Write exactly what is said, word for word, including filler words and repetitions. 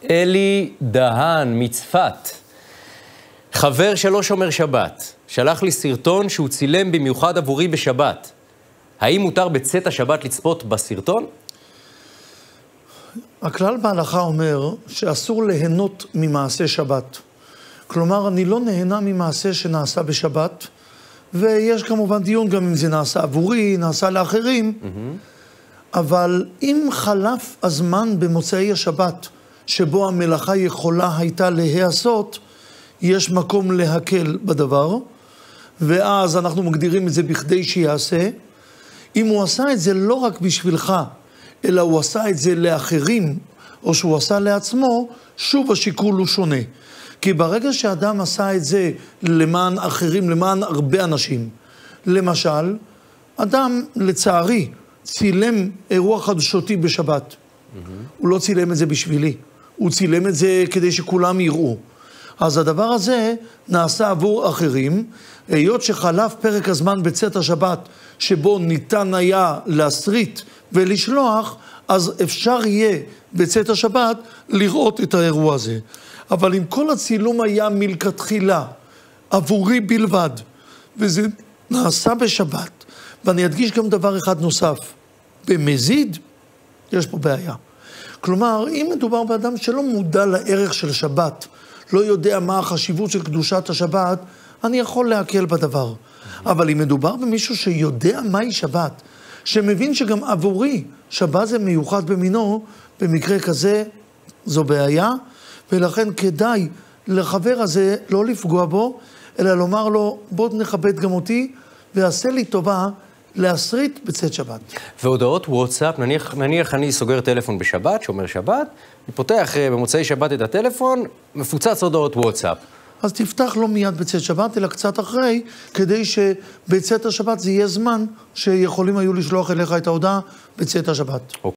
אלי דהן מצפת, חבר שלא שומר שבת, שלח לי סרטון שהוא צילם במיוחד עבורי בשבת. האם מותר בצאת השבת לצפות בסרטון? הכלל בהלכה אומר שאסור ליהנות ממעשה שבת. כלומר, אני לא נהנה ממעשה שנעשה בשבת, ויש כמובן דיון גם אם זה נעשה עבורי, נעשה לאחרים, mm-hmm. אבל אם חלף הזמן במוצאי השבת, שבו המלאכה יכולה הייתה להיעשות, יש מקום להקל בדבר, ואז אנחנו מגדירים את זה בכדי שיעשה. אם הוא עשה את זה לא רק בשבילך, אלא הוא עשה את זה לאחרים, או שהוא עשה לעצמו, שוב השיקול הוא שונה. כי ברגע שאדם עשה את זה למען אחרים, למען הרבה אנשים, למשל, אדם לצערי צילם אירוע חדשותי בשבת. Mm-hmm. הוא לא צילם את זה בשבילי, הוא צילם את זה כדי שכולם יראו. אז הדבר הזה נעשה עבור אחרים, היות שחלף פרק הזמן בצאת השבת, שבו ניתן היה להסריט ולשלוח, אז אפשר יהיה בצאת השבת לראות את האירוע הזה. אבל אם כל הצילום היה מלכתחילה, עבורי בלבד, וזה נעשה בשבת, ואני אדגיש גם דבר אחד נוסף, במזיד, יש פה בעיה. כלומר, אם מדובר באדם שלא מודע לערך של שבת, לא יודע מה החשיבות של קדושת השבת, אני יכול להקל בדבר. אבל אם מדובר במישהו שיודע מהי שבת, שמבין שגם עבורי שבת זה מיוחד במינו, במקרה כזה זו בעיה, ולכן כדאי לחבר הזה לא לפגוע בו, אלא לומר לו, בוא נכבד גם אותי, ועשה לי טובה להסריט בצאת שבת. והודעות וואטסאפ, נניח, נניח אני סוגר טלפון בשבת, שומר שבת, אני פותח במוצאי שבת את הטלפון, מפוצץ הודעות וואטסאפ. אז תפתח לא מיד בצאת שבת, אלא קצת אחרי, כדי שבצאת השבת זה יהיה זמן שיכולים היו לשלוח אליך את ההודעה בצאת השבת.